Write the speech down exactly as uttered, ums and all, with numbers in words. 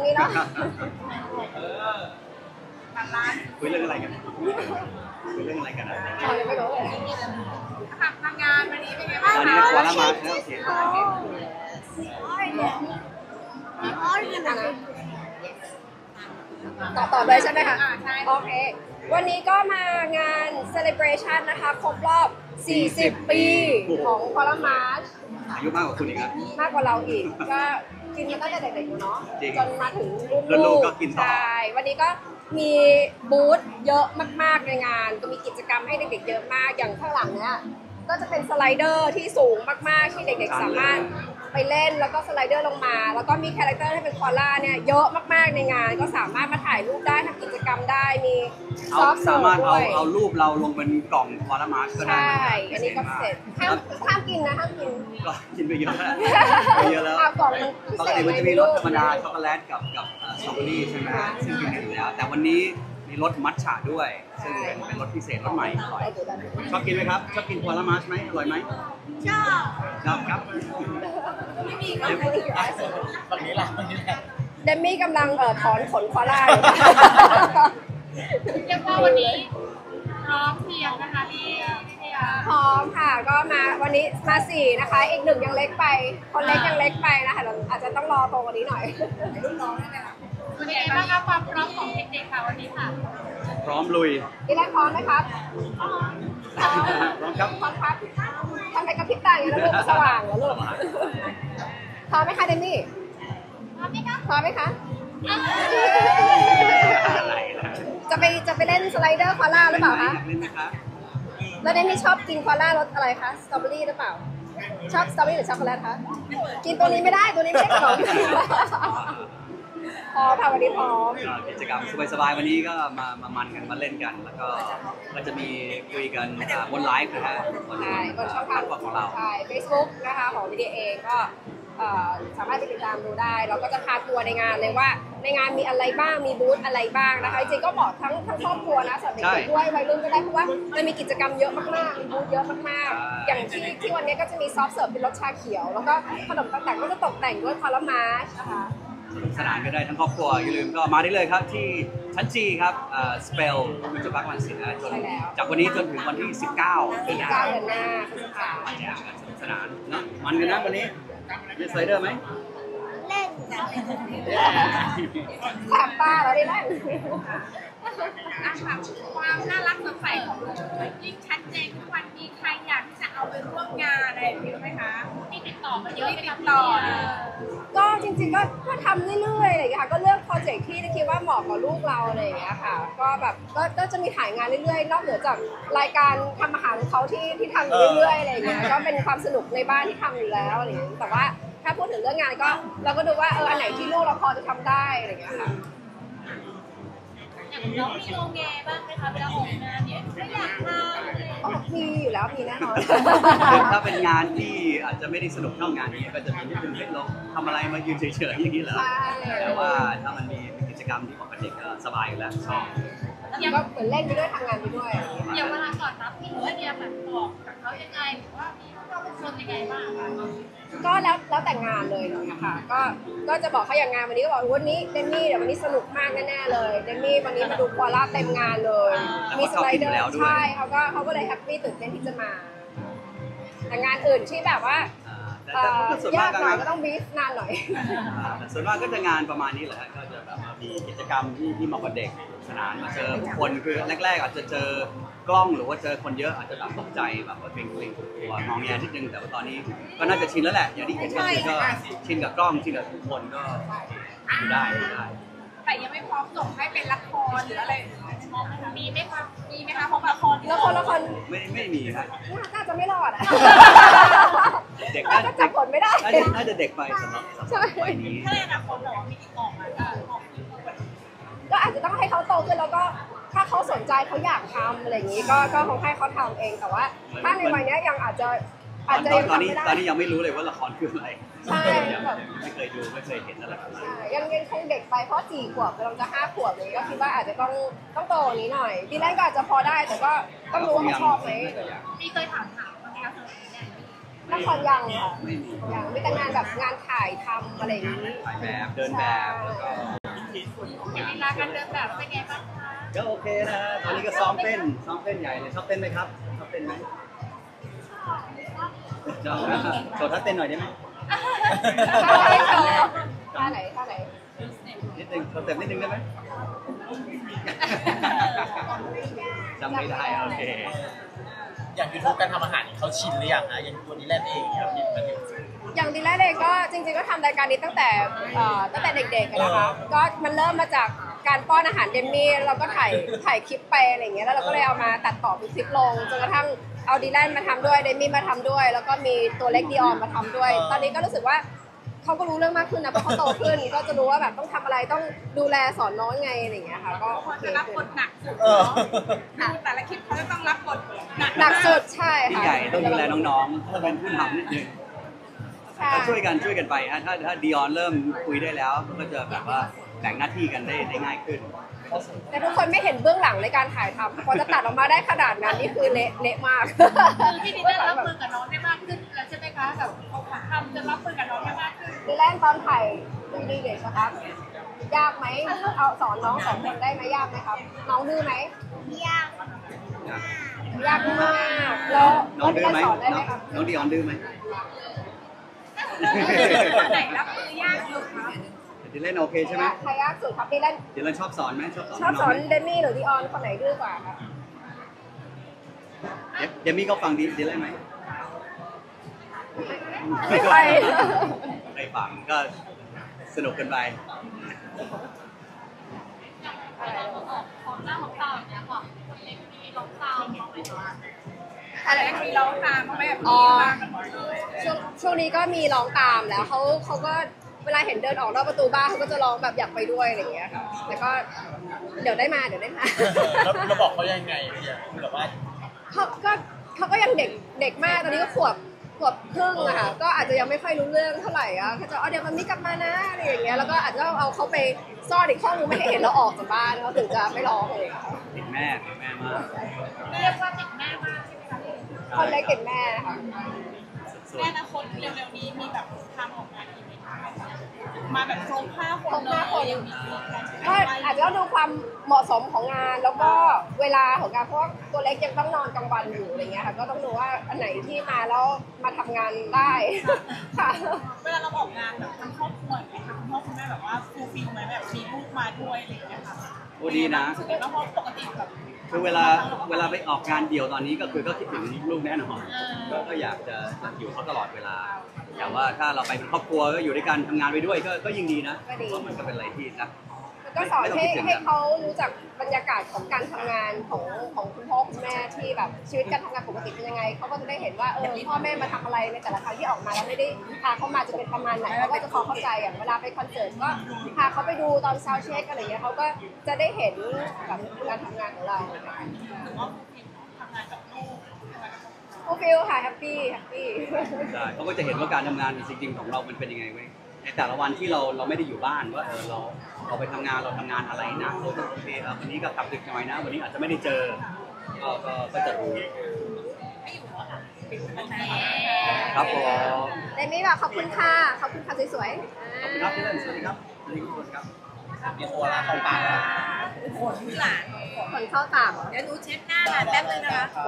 นี้เนาะคุยเรื่องอะไรกันคุยเรื่องอะไรกันนะไม่รู้เลยทำงานวันนี้เป็นไงบ้างคะตอนนี้วาระมาแล้วโอเคต่อต่อเลยใช่ไหมคะโอเควันนี้ก็มางาน celebration นะคะครบรอบสี่สิบปีของพอลมาร์ชอายุมากกว่าคุณอีกแล้วมากกว่าเราอีกก็กินมาตั้งแต่เด็กๆอยู่เนาะจนมาถึงลูกๆก็กินต่อใช่วันนี้ก็มีบูธเยอะมากๆในงานก็มีกิจกรรมให้เด็กๆเยอะมากอย่างข้างหลังเนี้ยก็จะเป็นสไลเดอร์ที่สูงมากๆที่เด็กๆสามารถไปเล่นแล้วก็สไลเดอร์ลงมาแล้วก็มีคาแรคเตอร์ที่เป็นคอล่าเนี่ยเยอะมากๆในงานก็สามารถมาถ่ายรูปได้ทำกิจกรรมได้มีซอฟต์สามารถเอาเอารูปเราลงเป็นกล่องคอลลามาร์ชก็ได้ใช่อันนี้ก็เสร็จห้ามห้ามกินนะห้ามกินก็กินไปเยอะแล้วไปเยอะแล้วกล่องมันปกติมันจะมีรสธรรมดาช็อกโกแลตกับกับสตรอเบอรี่ใช่ไหมซึ่งกินกันอยู่แล้วแต่วันนี้มีรสมัทฉะด้วยซึ่งเป็นเป็นรสพิเศษรสใหม่อร่อยชอบกินไหมครับชอบกินคอลลามาร์ชไหมอร่อยไหมชอบชอบครับไม่มีก็ฝั่งนี้ล่ะฝั่งนี้แหละเดมมี่กำลังเอ่อถอนขนคอล่าเรียกว่าวันนี้พร้อมเพียงนะคะพี่พร้อมค่ะก็มาวันนี้มาสี่นะคะอีกหนึ่งยังเล็กไปคนเล็กยังเล็กไปนะคะเราอาจจะต้องรอโตกว่านี้หน่อยรุ่นน้องได้ไหมคะวันนี้บ้างคะความพร้อมของเด็กๆค่ะวันนี้ค่ะพร้อมลุยพี่แรกพร้อมไหมครับพร้อมครับพร้อมครับทำไมกระพริบตาอย่างนี้ลูกสว่างเหรอลูกพร้อมไหมคะเดนนี่พร้อมไหมคะพร้อมไหมคะจะไปจะไปเล่นสไลเดอร์คอล่าหรือเปล่าคะแล้วเดนนี่ชอบกินคอล่ารสอะไรคะสตรอเบอรี่หรือเปล่าชอบสตรอเบอรี่หรือช็อกโกแลตคะกินตัวนี้ไม่ได้ตัวนี้ไม่ได้ขนมพร้อมค่ะวันนี้พร้อมกิจกรรมสบายๆวันนี้ก็มามามันกันมาเล่นกันแล้วก็ก็จะมีคุยกันบนไลฟ์นะฮะบนช่องทางของเราใช่ Facebook นะคะของวิดีโอเองก็สามารถไปติดตามดูได้เราก็จะพาทัวร์ในงานเลยว่าในงานมีอะไรบ้างมีบูธอะไรบ้างนะคะจริงๆก็เหมาะทั้งทั้งครอบครัวนะสำหรับเด็กๆด้วยวัยรุ่นก็ได้เพราะว่ามันมีกิจกรรมเยอะมากๆมีบูธเยอะมากๆอย่างที่ที่วันนี้ก็จะมีซอฟต์เสิร์ฟเป็นรสชาเขียวแล้วก็ขนมต่างๆก็จะตกแต่งด้วยคอลลามาร์ชนะคะสนุกสนานก็ได้ทั้งครอบครัวอย่าลืมก็มาได้เลยครับที่ชั้นจีครับสเปลมิวเจอร์พาร์คลังสิตนะจนจากวันนี้จนถึงวันที่สิบเก้าเดือนหน้าเดือนหน้ามาแจกกันสนุกสนานเนาะมันกันนะวันนี้เล่นสไลเดอร์ไหมเล่นแถบป้าแล้วได้ไหมความน่ารักสดใสของลูกยิ่งชัดเจนทุกวันมีใครอยากที่จะเอาไปร่วมงานอะไรเยอะไหมคะมีติดต่อมาเยอะติดต่อก็จริงๆก็ก็ทำเรื่อยๆอะไรอย่างเงี้ยค่ะก็เลือกโปรเจกต์ที่คิดว่าเหมาะกับลูกเราอะไรอย่างเงี้ยค่ะก็แบบก็ก็จะมีถ่ายงานเรื่อยๆนอกเหนือจากรายการทำอาหารเขาที่ที่ทำเรื่อยๆอะไรอย่างเงี้ยก็เป็นความสนุกในบ้านที่ทำอยู่แล้วอะไรอย่างเงี้ยแต่ว่าถ้าพูดถึงเรื่องงานก็เราก็ดูว่าเอออันไหนที่ลูกเราพอจะทำได้อะไรอย่างเงี้ยค่ะอย่างน้องมีโรงแงบ้างไหมคะเวลาออกงานเนี่ยไม่อยากทำมีอยู่แล้วมีแน่นอนถ้าเป็นงานที่อาจจะไม่ได้สนุกเท่างานนี้ก็จะมีนิดนึงเล่นลงทำอะไรมายืนเฉยๆอย่างนี้เหรอแต่ว่าถ้ามันมีกิจกรรมที่เหมาะกับเด็กก็สบายอยู่แล้วชอบก็เหมือนเล่นไปด้วยทำงานไปด้วยอย่างเวลาสอนรับพี่หนูว่าเนี่ยแบบบอกกับเขายังไงหรือว่ามีเขาเป็นคนยังไงบ้างก็แล้วแล้วแต่งานเลยนะคะก็ก็จะบอกเขาอย่างงานวันนี้ก็บอกวันนี้เดนนี่เดี๋ยววันนี้สนุกมากแน่ๆเลยเดนนี่วันนี้มาดูควอล่าเต็มงานเลยมีสไลเดอร์ใช่เขาก็เขาก็เลยแฮปปี้ตื่นเต้นที่จะมาแต่งานอื่นที่แบบว่ายากหน่อยก็ต้องบีฟนานหน่อยส่วนมากก็จะงานประมาณนี้แหละก็จะแบบมีกิจกรรมที่ที่เหมาะกับเด็กสนานมาเจอผู้คนคือแรกๆอาจจะเจอกล้องหรือว่าเจอคนเยอะอาจจะแบบตกใจแบบว่าเกรงๆกลัวมองแย่นิดนึงแต่ว่าตอนนี้ก็น่าจะชินแล้วแหละอย่างที่เห็นก็คือก็ชินกับกล้องชินกับทุกคนก็ดูได้ดูได้แต่ยังไม่พร้อมส่งให้เป็นละครหรืออะไรมีไหมคะมีไหมคะเพราะละครละครละครไม่ไม่มีครับน่าจะไม่รอดอ่ะเด็กน่าจะจับผลไม่ได้น่าจะเด็กไปสำหรับสำหรับวัยนี้ถ้าในอนาคตเรามีติดต่อมาก็อาจจะต้องให้เขาโตขึ้นแล้วก็ถ้าเขาสนใจเขาอยากทำอะไรอย่างนี้ก็ก็คงให้เขาทำเองแต่ว่าถ้าในวัยนี้ยังอาจจะอาจจะยังทำไม่ได้ตอนนี้ยังไม่รู้เลยว่าละครคืออะไรใช่ไม่เคยดูไม่เคยเห็นอะไรแบบนั้นยังยังคงเด็กไปเพราะสี่ขวบเราจะห้าขวบเลยก็คิดว่าอาจจะต้องต้องโตนี้หน่อยดีแรกก็อาจจะพอได้แต่ก็ต้องรู้ว่าเขาชอบไหมพี่เคยถามถามว่าการละครยังค่ะยังมีแต่งานแบบงานถ่ายทำอะไรอย่างนี้ถ่ายแบบเดินแบบแล้วก็เวลาการเดินแบบเป็นไงบ้างคะก็โอเคนะฮะตอนนี้ก็ซ้อมเต้นซ้อมเต้นใหญ่เลยชอบเต้นไหมครับชอบเต้นไหมชอบนะโชว์ท่าเต้นหน่อยได้ไหมท่าไหนโชว์ท่าไหนท่าไหนนิดนึงคอนเซ็ปต์นิดนึงได้ไหมจำไม่ได้โอเคอย่างยูทูบการทำอาหารนี่เขาชินหรือยังฮะอย่างตัวนี้แลนเองเนี่ยพี่มันอยู่อย่างดีแรกเลยก็จริงๆก็ทำรายการนี้ตั้งแต่เอ่อตั้งแต่เด็กๆอะนะคะก็มันเริ่มมาจากการป้อนอาหารเดมมี่เราก็ถ่ายถ่ายคลิปไปอะไรอย่างเงี้ยแล้วเราก็เลยเอามาตัดต่อเป็นคลิปลงจนกระทั่งเอาดีแลนมาทำด้วยเดมมี่มาทำด้วย แล้วก็มีตัวเล็กดีออนมาทำด้วย ตอนนี้ก็รู้สึกว่าเขาก็รู้เรื่องมากขึ้นนะเพราะเขาโตขึ้นก็จะรู้ว่าแบบต้องทำอะไรต้องดูแลสอนน้องยังไงอะไรอย่างเงี้ยค่ะก็โอคนเคจะรับขึ้บนทหนักสุดเออเนาะดูแต่ละคลิปเขาจะต้องรับบทหนักหนักสุดใช่พี่ค่ะใหญ่ต้องดูแลน้องๆต้องเป็นผู้นำนิดนึงใช่ถ้าช่วยกันช่วยกันไปฮะถ้าถ้าดีออนเริ่มคุยได้แล้วก็จะแบบว่าแบ่งหน้าที่กันได้ได้ง่ายขึ้นแต่ทุกคนไม่เห็นเบื้องหลังในการถ่ายทำพอจะตัดออกมาได้ขนาดนั้นนี่คือเละเละมากคือพี่ดิได้รับมือกับน้องได้มากขึ้นแล้วใช่ไหมคะแบบเขาทำจะรับมือกับน้องได้มากขึ้นดีแลนตอนถ่ายดีดีเด็กนะครับยากไหมเอาสอนน้องสองคนได้ไหมยากไหมครับ น้องดื้อไหมยากยากมากแล้วน้องดื้อไหมสอนได้น้ไหมองครับน้องดีออนดื้อไหมคนไหนรับมือยากสุดคะดีเล่นโอเคใช่ไหมใครยากสุดครับดีแลนดีเล่นชอบสอนไหมชอบสอนชอบสน้อองนไหมเดมี่หรือดีออนคนไหนดื้อกว่าครับเดเดมี่ก็ฟังดีดีเล่นไหมไม่ค่อยไม่ฟังก็สนุกกันไปของหน้าของตาเนี่ยค่ะเล็กมีลองตามเขาไหมคะอะไรเล็กนะมีลองตามเขาไหมแบบอ๋อนี้มากกันหมดเลยช่วงช่วงนี้ก็มีร้องตามแล้วเขาเขาก็เวลาเห็นเดินออกนอกประตูบ้านเขาก็จะร้องแบบอยากไปด้วยอะไรอย่างเงี้ยค่ะแล้วก็เดี๋ยวได้มาเดี๋ยวได้มาแล้วเราบอกเขายังไงพี่อะแบบว่าเขาก็เขาก็ยังเด็กเด็กมากตอนนี้ก็ขวบขวบครึ่งอะค่ะก็อาจจะยังไม่ค่อยรู้เรื่องเท่าไหร่อะเขาจะอ๋อเดี๋ยวมันมีกลับมานะอะไรอย่างเงี้ยแล้วก็อาจจะเอาเขาไปซ่อนอีกห้องนึงไม่ให้เห็นเราออกจากบ้านเขาถึงจะไม่ร้องเลยค่ะติดแม่ติดแม่มากเรียกว่าติดแม่มากใช่ไหมคะพี่คนเล็กเก่งแม่นะคะสุดแม่อนาคตเร็วๆนี้มีแบบทำออกงานอีเวนต์มาแบบครบห้าคนเลยยังมีก็อาจจะต้องดูความเหมาะสมของงานแล้วก็เวลาของการเพราะว่าตัวเล็กยังต้องนอนกลางวันอยู่อะไรเงี้ยค่ะก็ต้องดูว่าอันไหนที่มาแล้วมาทำงานได้ ค่ะเวลาเราออกงานแบบทั้งครอบครัวไหมคะคุณพ่อคุณแม่แบบว่าฟูลฟิลไหมแบบมีลูกมาด้วยอะไรอย่างเงี้ยค่ะๆโอ้ดีนะรู้สึกว่าเพราะปกติแบบคือเวลาเวลาไปออกงานเดี่ยวตอนนี้ก็คือก็คิดถึงลูกแน่นอนก็ก็อยากจะอยู่เขาตลอดเวลาแต่ว่าถ้าเราไปเป็นครอบครัวก็อยู่ด้วยกันทำงานไปด้วยก็ก็ยิ่งดีนะเพราะมันก็เป็นอะไรที่นะแล้วก็สอนให้ให้เขารู้จักบรรยากาศของการทำงานของของคุณพ่อคุณแม่ที่แบบชีวิตการทำงานปกติเป็นยังไงเขาก็จะได้เห็นว่าเออพ่อแม่มาทำอะไรในแต่ละครั้งที่ออกมาแล้วไม่ได้พาเขามาจะเป็นประมาณไหนเขาก็จะพอเข้าใจอย่างเวลาไปคอนเสิร์ตก็พาเขาไปดูตอนซาวด์เช็คอะไรเงี้ยเขาก็จะได้เห็นแบบการทำงานของเราถือว่าทำงานกับลูกโอฟิลค่ะแฮปปี้แฮปปี้ใช่เขาก็จะเห็นว่าการทำงานจริงๆของเรามันเป็นยังไงเว้ยในแต่ละวันที่เราเราไม่ได้อยู่บ้านว่าเออเราเราไปทำงานเราทำงานอะไรนะโอเคเออวันนี้ก็กลับดึกหน่อยนะ วันนี้อาจจะไม่ได้เจอก็ก็ก็จะรู้ครับผมเดมี่แบบขอบคุณค่ะขอบคุณค่ะสวยๆขอบคุณครับพี่เล่นสวัสดีครับสวัสดีทุกคนครับมีตัวละเข้าปากแล้วหลานคนเข้าตามเดี๋ยวหนูเช็ดหน้าหลานแป๊บนึงนะคะ